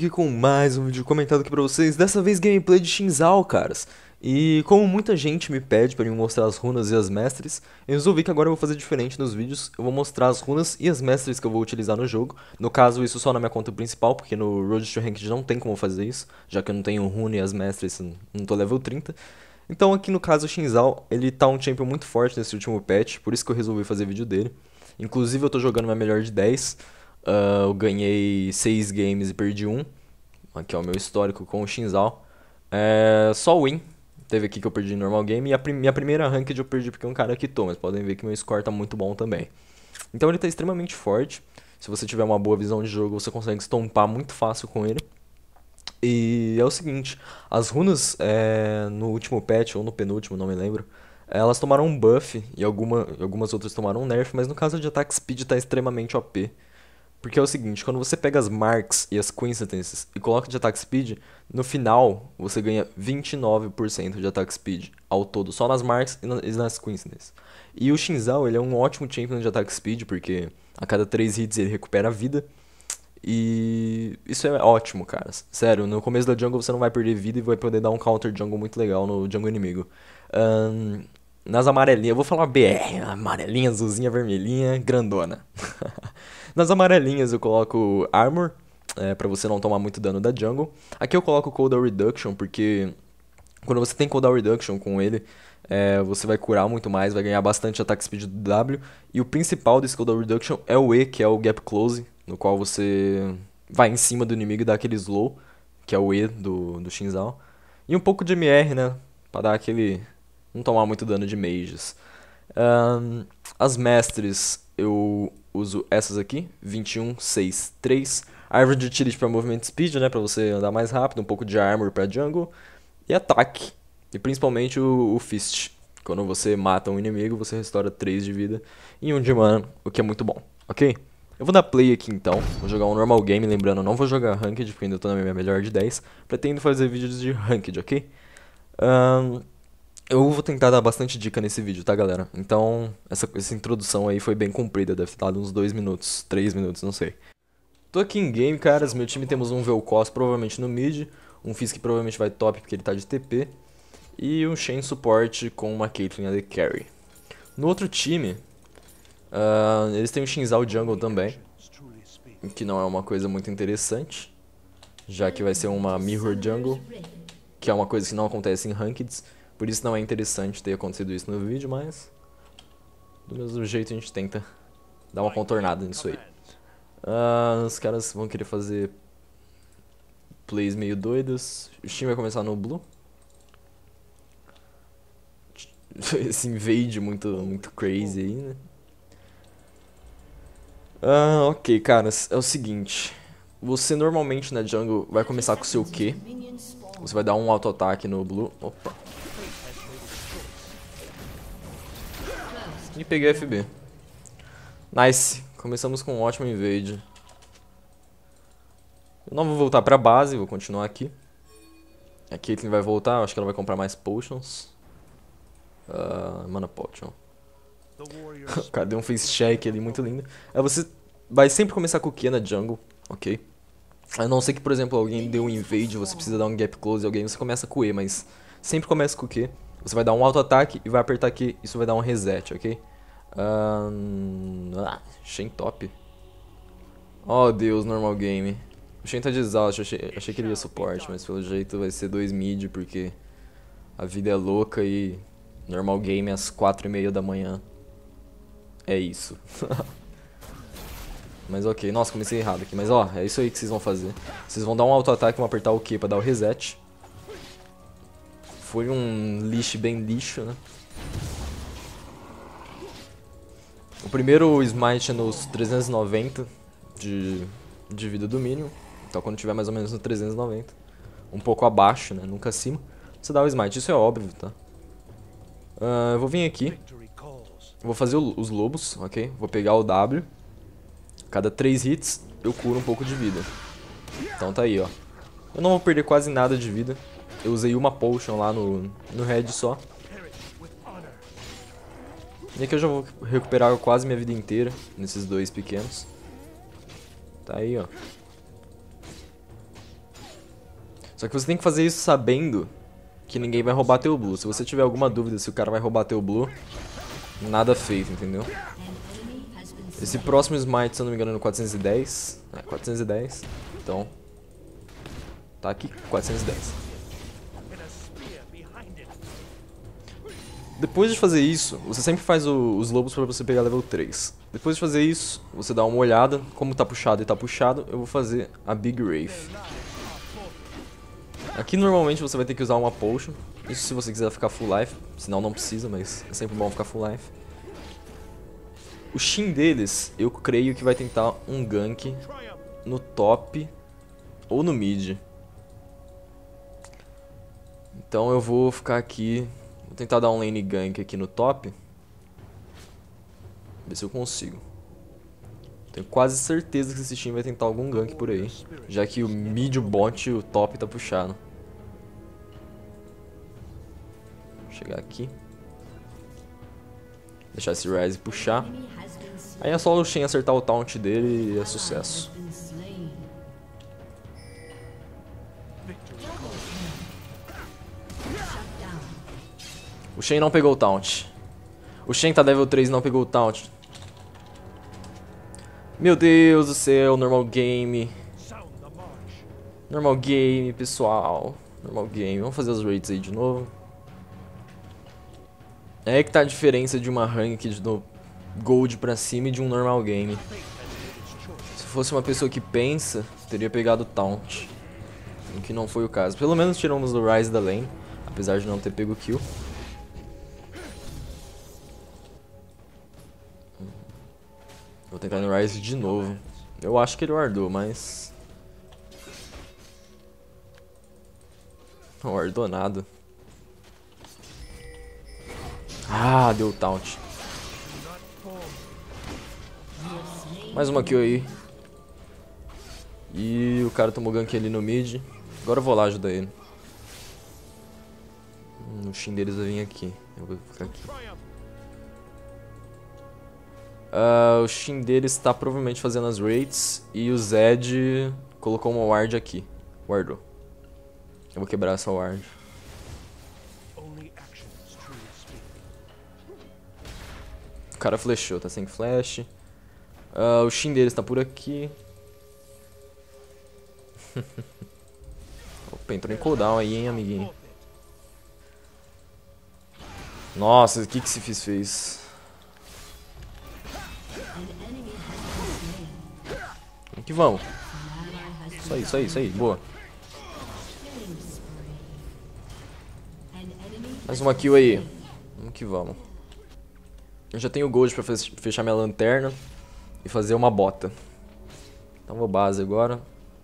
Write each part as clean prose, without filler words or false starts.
aqui com mais um vídeo comentado aqui pra vocês, dessa vez gameplay de Shinzal, caras. E como muita gente me pede pra eu mostrar as runas e as mestres, eu resolvi que agora eu vou fazer diferente nos vídeos. Eu vou mostrar as runas e as mestres que eu vou utilizar no jogo. No caso, isso só na minha conta principal, porque no Road to Ranked não tem como fazer isso, já que eu não tenho runa e as mestres, não tô level 30. Então aqui no caso o Shinzal, ele tá um champion muito forte nesse último patch, por isso que eu resolvi fazer vídeo dele. Inclusive eu tô jogando minha melhor de 10. Eu ganhei 6 games e perdi um. Aqui é o meu histórico com o Shinzal. Só win. Teve aqui que eu perdi normal game. E minha primeira ranked eu perdi porque um cara quitou. Mas podem ver que meu score tá muito bom também. Então ele tá extremamente forte. Se você tiver uma boa visão de jogo, você consegue estompar muito fácil com ele. E é o seguinte, as runas no último patch, ou no penúltimo, não me lembro, elas tomaram um buff e algumas outras tomaram um nerf, mas no caso de attack speed tá extremamente OP. Porque é o seguinte, quando você pega as marks e as coincidences e coloca de attack speed, no final você ganha 29% de attack speed ao todo, só nas marks e nas coincidences. E o Shinzal, ele é um ótimo champion de attack speed, porque a cada 3 hits ele recupera a vida. E isso é ótimo, cara. Sério, no começo da jungle você não vai perder vida e vai poder dar um counter jungle muito legal no jungle inimigo. Nas amarelinhas, eu vou falar BR, amarelinha, azulzinha, vermelhinha, grandona. Nas amarelinhas eu coloco Armor, pra você não tomar muito dano da jungle. Aqui eu coloco Cooldown Reduction, porque quando você tem Cooldown Reduction com ele, você vai curar muito mais, vai ganhar bastante ataque speed do W. E o principal desse Cooldown Reduction é o E, que é o Gap Close, no qual você vai em cima do inimigo e dá aquele slow, que é o E do Shinzal. E um pouco de MR, né, pra dar aquele... não tomar muito dano de mages. As mestres, eu uso essas aqui, 21, 6, 3. Árvore de utility para movimento speed, né, pra você andar mais rápido, um pouco de armor pra jungle. E ataque, e principalmente o fist. Quando você mata um inimigo, você restaura 3 de vida e 1 de mana, o que é muito bom, ok? Eu vou dar play aqui então, vou jogar um normal game, lembrando, não vou jogar ranked, porque ainda tô na minha melhor de 10. Pretendo fazer vídeos de ranked, ok? Eu vou tentar dar bastante dica nesse vídeo, tá, galera? Então, essa introdução aí foi bem comprida, deve ter dado uns 2 minutos, 3 minutos, não sei. Tô aqui em game, caras, meu time temos um Vel'Koz provavelmente no mid, um Fizz que provavelmente vai top porque ele tá de TP, e um Shen suporte com uma Caitlyn AD Carry. No outro time, eles têm um Shinzal Jungle também, que não é uma coisa muito interessante, já que vai ser uma Mirror Jungle, que é uma coisa que não acontece em Rankeds. Por isso não é interessante ter acontecido isso no vídeo, mas do mesmo jeito a gente tenta dar uma contornada nisso aí. Os caras vão querer fazer plays meio doidos. O time vai começar no blue. Esse invade muito crazy aí, né? Ok, caras, é o seguinte. Você normalmente na jungle vai começar com o seu Q. Você vai dar um auto-ataque no blue. Opa. E peguei FB. Nice. Começamos com um ótimo invade. Eu não vou voltar pra base, vou continuar aqui. A Caitlyn vai voltar, acho que ela vai comprar mais potions. Mana potion. Cadê um face check ali, muito lindo. Você vai sempre começar com o Q na jungle, ok? A não ser que, por exemplo, alguém dê um invade, você precisa dar um gap close em alguém, você começa com o E, mas sempre começa com o Q. Você vai dar um auto-ataque e vai apertar Q, isso vai dar um reset, ok? Shen top. Oh Deus, normal game. O Shen tá de exausto, achei que ele ia suporte, mas pelo jeito vai ser 2 mid, porque a vida é louca e normal game às 4:30 da manhã. É isso. Mas ok, nossa, comecei errado aqui, mas ó, é isso aí que vocês vão fazer. Vocês vão dar um auto-ataque e vão apertar o Q pra dar o reset. Foi um lixo bem lixo, né? O primeiro smite é nos 390 de vida do mínimo. Então quando tiver mais ou menos no 390, um pouco abaixo, né, nunca acima, você dá o smite, isso é óbvio, tá? Eu vou vir aqui, vou fazer os lobos, ok? Vou pegar o W, cada 3 hits eu curo um pouco de vida. Então tá aí, ó. Eu não vou perder quase nada de vida, eu usei uma potion lá no head só. E aqui eu já vou recuperar quase minha vida inteira nesses 2 pequenos. Tá aí, ó. Só que você tem que fazer isso sabendo que ninguém vai roubar teu blue. Se você tiver alguma dúvida se o cara vai roubar teu blue, nada feito, entendeu? Esse próximo smite, se eu não me engano, é no 410. É, 410. Então, tá aqui, 410. Depois de fazer isso, você sempre faz os lobos pra você pegar level 3. Depois de fazer isso, você dá uma olhada. Como tá puxado e tá puxado, eu vou fazer a Big Wraith. Aqui normalmente você vai ter que usar uma potion. Isso se você quiser ficar full life, senão não precisa, mas é sempre bom ficar full life. O Shin deles, eu creio que vai tentar um gank no top ou no mid. Então eu vou ficar aqui, vou tentar dar um lane gank aqui no top. Ver se eu consigo. Tenho quase certeza que esse Shin vai tentar algum gank por aí, já que o mid, o bot e o top tá puxado. Vou chegar aqui. Deixar esse Ryze puxar. Aí é só o Shen acertar o taunt dele e é sucesso. O Shen não pegou o taunt. O Shen tá level 3 e não pegou o taunt. Meu Deus do céu, normal game. Normal game, pessoal. Normal game. Vamos fazer os rates aí de novo. É aí que tá a diferença de uma rank do Gold pra cima e de um normal game. Se fosse uma pessoa que pensa, teria pegado taunt. O que não foi o caso. Pelo menos tiramos do Ryze da lane, apesar de não ter pego kill. Vou tentar no Ryze de novo. Eu acho que ele wardou, mas... não wardou nada. Ah, deu taunt. Mais uma kill aí. E o cara tomou gank ali no mid. Agora eu vou lá ajudar ele. O Shin deles vai vir aqui. Eu vou ficar aqui. O Shin deles está provavelmente fazendo as raids. E o Zed colocou uma ward aqui. Wardou. Eu vou quebrar essa ward. O cara flashou, tá sem flash. O Shin deles tá por aqui. Opa, entrou em cooldown aí, hein, amiguinho. Nossa, o que esse Fizz fez? Vamos que vamos. Isso aí, boa. Mais uma kill aí. Vamos que vamos. Eu já tenho gold pra fechar minha lanterna e fazer uma bota. Então vou base agora.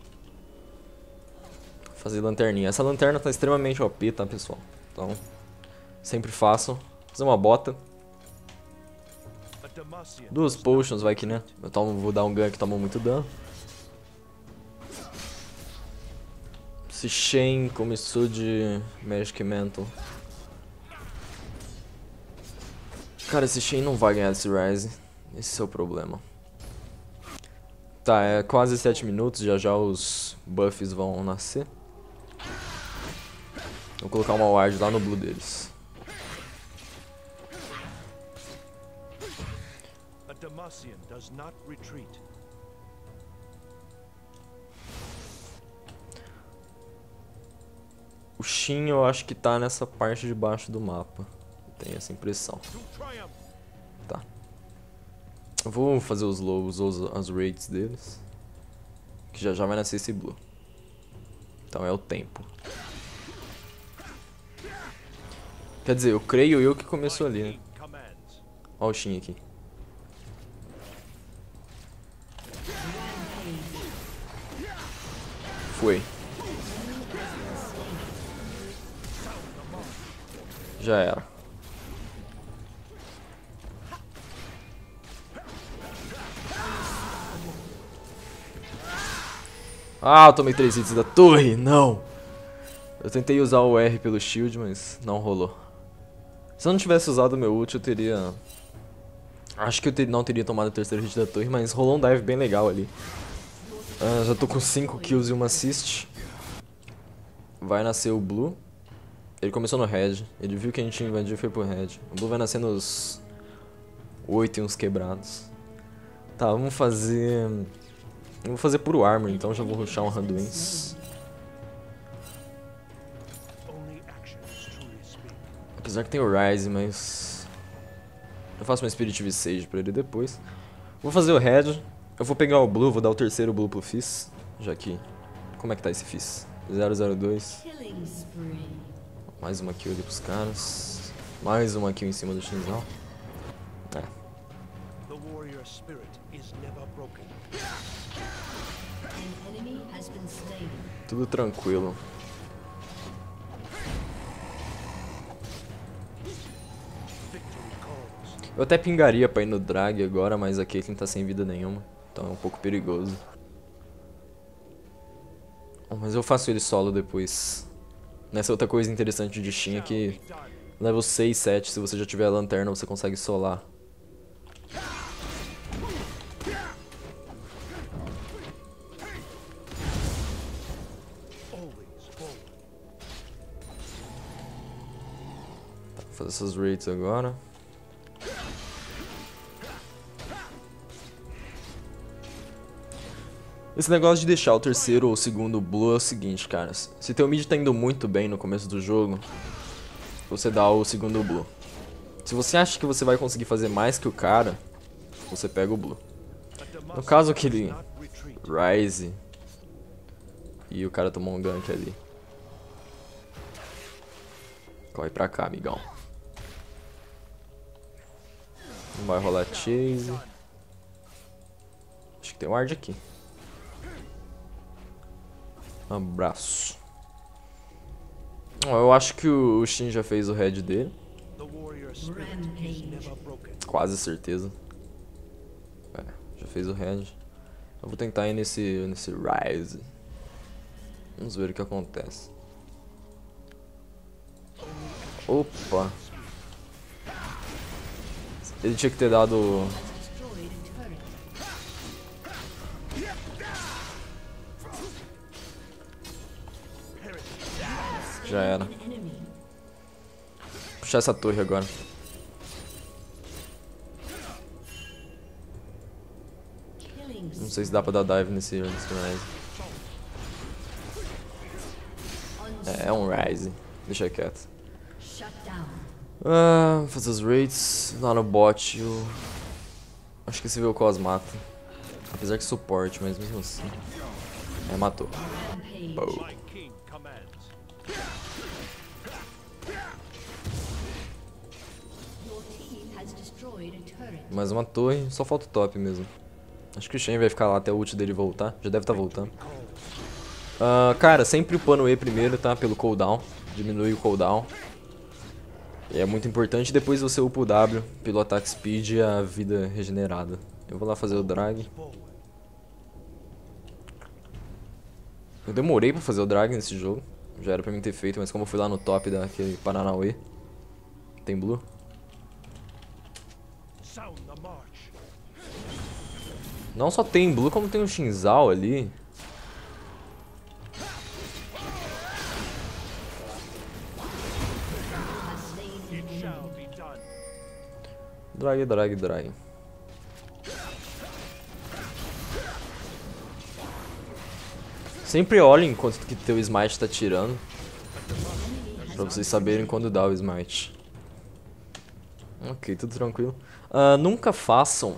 Fazer lanterninha. Essa lanterna tá extremamente OP, tá, pessoal? Então, sempre façam. Fazer uma bota. 2 potions, vai que, né? Vou dar um gank que tomou muito dano. Esse Shen começou de Magic Mantle. Cara, esse Shen não vai ganhar desse Ryze. Esse é o problema. Tá, é quase 7 minutos. Já os buffs vão nascer. Vou colocar uma ward lá no blue deles. O Shin eu acho que tá nessa parte de baixo do mapa. Tenho essa impressão. Tá. Eu vou fazer os lows ou as raids deles. Que já vai nascer esse blue. Então é o tempo. Quer dizer, eu creio eu que começou ali, né? Ó o Shin aqui. Foi. Já era. Ah, eu tomei 3 hits da torre. Não. Eu tentei usar o R pelo shield, mas não rolou. Se eu não tivesse usado o meu ult, eu teria... acho que eu não teria tomado o terceiro hit da torre, mas rolou um dive bem legal ali. Já tô com 5 kills e uma assist. vai nascer o Blue. Ele começou no Red, ele viu que a gente invadiu e foi pro Red. O Blue vai nascer nos 8 e uns quebrados. Tá, vamos fazer... Eu vou fazer puro Armor, então já vou rushar um Randuin's. Apesar que tem o Rise, mas... Eu faço uma Spirit Visage pra ele depois. Vou fazer o Red. Eu vou pegar o Blue, vou dar o terceiro Blue pro Fizz. Já que... Como é que tá esse Fizz? 002. Mais uma kill ali pros caras. Mais uma kill em cima do Shinzal. É. Tudo tranquilo. Eu até pingaria pra ir no drag agora, mas a Caitlyn tá sem vida nenhuma. Então é um pouco perigoso. Mas eu faço ele solo depois. Nessa outra coisa interessante de Shin é que level 6, 7, se você já tiver a lanterna, você consegue solar. Tá, vou fazer essas raids agora. Esse negócio de deixar o terceiro ou o segundo Blue é o seguinte, caras. Se teu mid tá indo muito bem no começo do jogo, você dá o segundo Blue. Se você acha que você vai conseguir fazer mais que o cara, você pega o Blue. No caso aquele Rise e o cara tomou um gank ali. Corre pra cá, amigão. Não vai rolar chase. Acho que tem um ward aqui. Abraço. Eu acho que o Shin já fez o head dele. Quase certeza. É, já fez o head. Eu vou tentar ir nesse Rise. Vamos ver o que acontece. Opa. Ele tinha que ter dado... Já era. Puxar essa torre agora. Não sei se dá pra dar dive nesse Rise. É um Rise. Deixa quieto. Vou fazer os raids. Lá no bot eu... Acho que esse Vel'Koz mata. Apesar que suporte, mas mesmo assim. É, matou. Boa. Mais uma torre, só falta o top mesmo. Acho que o Shen vai ficar lá até o ult dele voltar. Já deve estar voltando. Cara, sempre upando E primeiro, tá? Pelo cooldown. Diminui o cooldown. E é muito importante. Depois você upa o W pelo ataque speed e a vida regenerada. Eu vou lá fazer o drag. Eu demorei pra fazer o drag nesse jogo. Já era pra mim ter feito, mas como eu fui lá no top daquele Paranauê. Tem blue. Não só tem blue, como tem o Shinzal ali. Drag, drag, drag. Sempre olhem enquanto que teu smite tá tirando. Pra vocês saberem quando dá o smite. Ok, tudo tranquilo. Nunca façam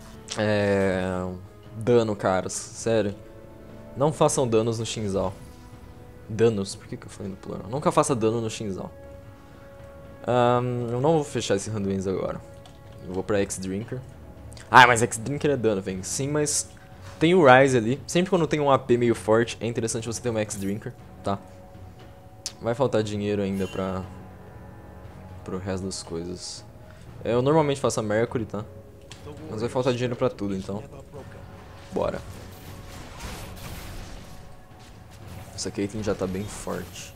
dano, caras. Sério. Não façam danos no Shinzal. Danos? Por que eu falei no plural? Nunca faça dano no Shinzal. Eu não vou fechar esse Randuin's agora. Eu vou pra X-Drinker. Mas X-Drinker é dano, vem. Sim, mas tem o Rise ali. Sempre quando tem um AP meio forte, é interessante você ter uma X-Drinker, tá? Vai faltar dinheiro ainda pro resto das coisas. Eu normalmente faço a Mercury, tá? Mas vai faltar dinheiro pra tudo, então. Bora. Essa Caitlyn já tá bem forte.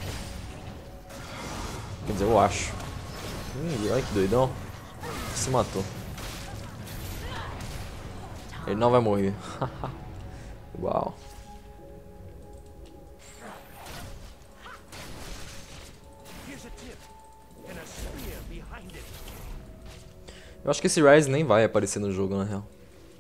Quer dizer, eu acho. Olha que doidão. Se matou. Ele não vai morrer. Uau. Eu acho que esse Ryze nem vai aparecer no jogo, na real.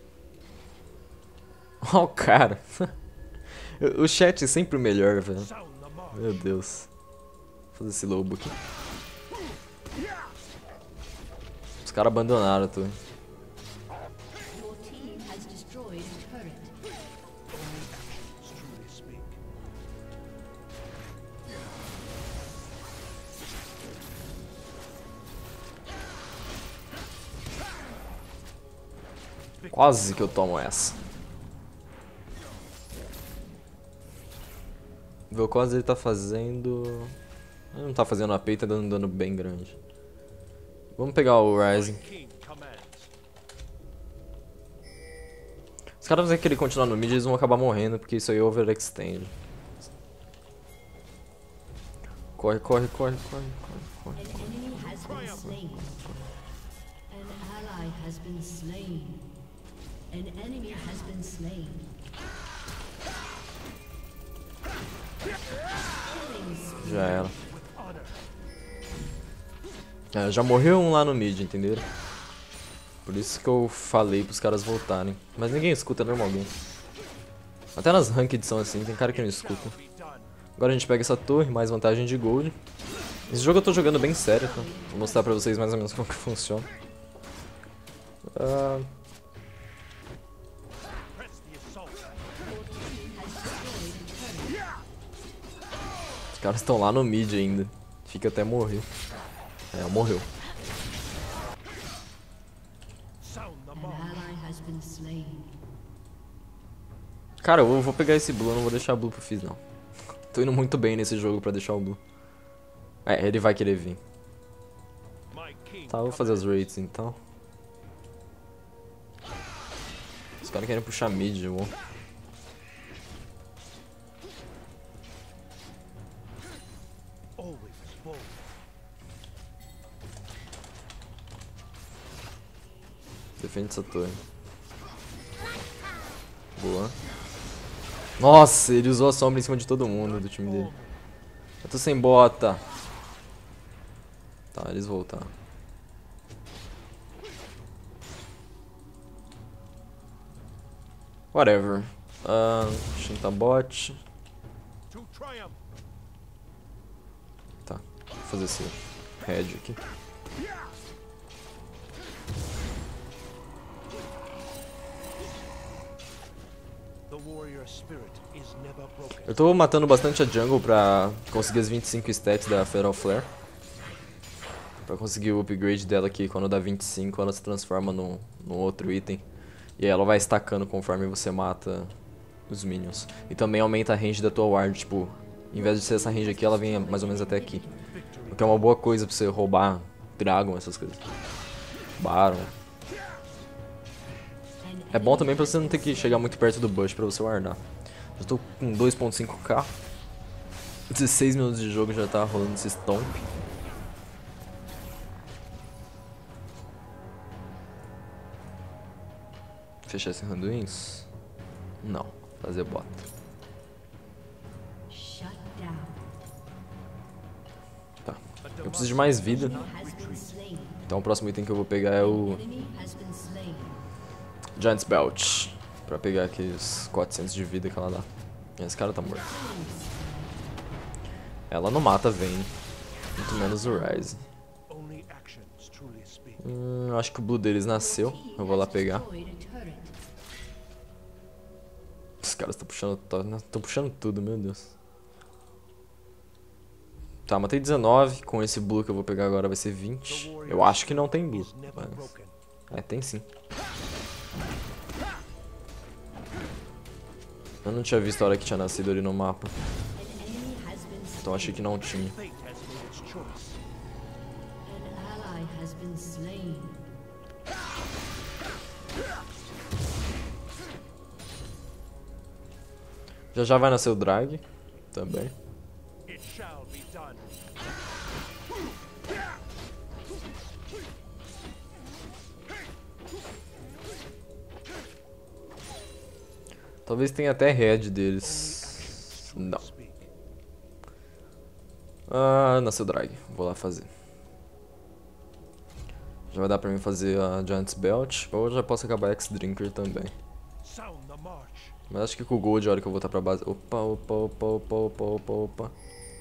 Ó o cara. O chat é sempre o melhor, velho. Meu Deus. Vou fazer esse lobo aqui. Os caras abandonaram tudo. Quase que eu tomo essa. Vê quase ele tá fazendo... Ele não tá fazendo AP, tá dando um dano bem grande. Vamos pegar o Ryze. Os caras vão querer continuar no mid, eles vão acabar morrendo, porque isso aí é overextend. Corre, corre, corre, corre, corre, corre. Já era. É, já morreu um lá no mid, entenderam? Por isso que eu falei pros caras voltarem. Mas ninguém escuta normalmente. Até nas ranked são assim, tem cara que não escuta. Agora a gente pega essa torre, mais vantagem de gold. Esse jogo eu tô jogando bem sério, tá? Vou mostrar pra vocês mais ou menos como que funciona. Os caras estão lá no mid ainda. Fica até morrer. É, morreu. Cara, eu vou pegar esse blue, eu não vou deixar o blue pro Fizz não. Tô indo muito bem nesse jogo pra deixar o blue. É, ele vai querer vir. Tá, eu vou fazer as raids então. Os caras querem puxar mid, eu vou. Defende essa torre. Boa. Nossa, ele usou a sombra em cima de todo mundo do time dele. Eu tô sem bota. Tá, eles voltaram. Whatever. Shinta bot. Tá, vou fazer esse head aqui. Eu tô matando bastante a jungle pra conseguir as 25 stats da Fatal Flare. Pra conseguir o upgrade dela aqui, quando dá 25 ela se transforma num outro item. E aí ela vai stacando conforme você mata os minions. E também aumenta a range da tua ward, tipo, em vez de ser essa range aqui, ela vem mais ou menos até aqui. O que é uma boa coisa pra você roubar Dragon, essas coisas. Baron. É bom também pra você não ter que chegar muito perto do bush pra você wardar. Eu tô com 2.5k. 16 minutos de jogo já tá rolando esse stomp. Fechar esse Randuins? Não, fazer bota. Tá. Eu preciso de mais vida. Então o próximo item que eu vou pegar é o Giant's Belt. Pra pegar aqueles 400 de vida que ela dá. Esse cara tá morto. Ela não mata Vayne. Muito menos o Ryze. Acho que o blue deles nasceu. Eu vou lá pegar. Os caras estão puxando tudo, meu Deus. Tá, matei 19. Com esse blue que eu vou pegar agora vai ser 20. Eu acho que não tem blue. Mas... é, tem sim. Eu não tinha visto a hora que tinha nascido ali no mapa. Então achei que não tinha. Já já vai nascer o drag também. Talvez tenha até head deles. Não. Ah, nasceu drag. Vou lá fazer. Já vai dar pra mim fazer a Giant's Belt. Ou eu já posso acabar X-Drinker também. Mas acho que com o Gold, a hora que eu voltar pra base... Opa, opa, opa, opa, opa, opa, opa.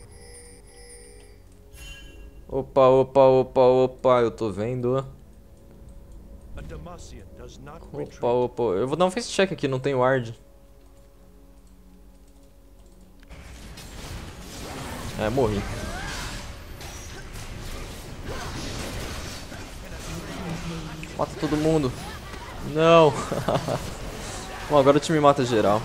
Opa, opa, opa, opa, eu tô vendo. Opa, opa, eu vou dar um face check aqui, não tem ward. É, morri. Mata todo mundo. Não. Bom, agora o time mata geral.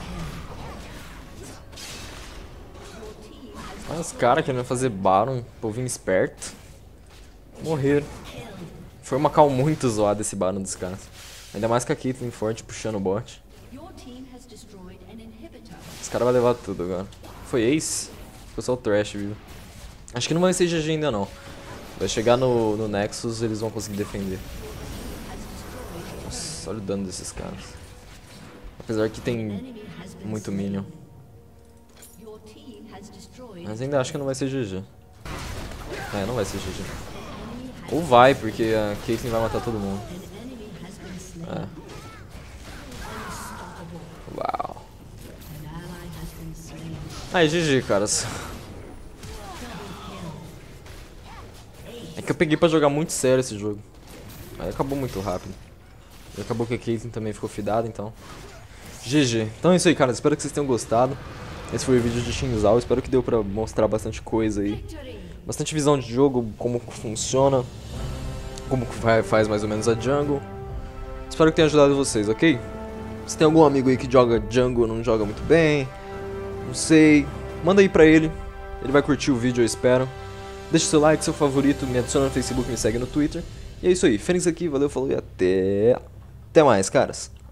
Olha os caras querendo fazer Baron, povinho esperto. Morreram. Foi uma call muito zoada esse Baron dos caras. Ainda mais com a Caitlyn forte puxando o bot. Os caras vão levar tudo agora. Foi Ace? Ficou só o Thresh, viu? Acho que não vai ser GG ainda não. Vai chegar no Nexus, eles vão conseguir defender. Nossa, olha o dano desses caras. Apesar que tem muito minion. Mas ainda acho que não vai ser GG. É, não vai ser GG. Ou vai, porque a Caitlyn vai matar todo mundo. É. Uau. Aí, GG, caras. É que eu peguei pra jogar muito sério esse jogo. Aí acabou muito rápido. E acabou que a Caitlyn também ficou fidada, então... GG. Então é isso aí, cara. Espero que vocês tenham gostado. Esse foi o vídeo de Xin-Zhao. Espero que deu pra mostrar bastante coisa aí. Bastante visão de jogo, como funciona. Como faz mais ou menos a jungle. Espero que tenha ajudado vocês, ok? Se tem algum amigo aí que joga jungle, não joga muito bem, não sei, manda aí pra ele. Ele vai curtir o vídeo, eu espero. Deixa seu like, seu favorito, me adiciona no Facebook, me segue no Twitter. E é isso aí, Fênix aqui, valeu, falou e até mais, caras.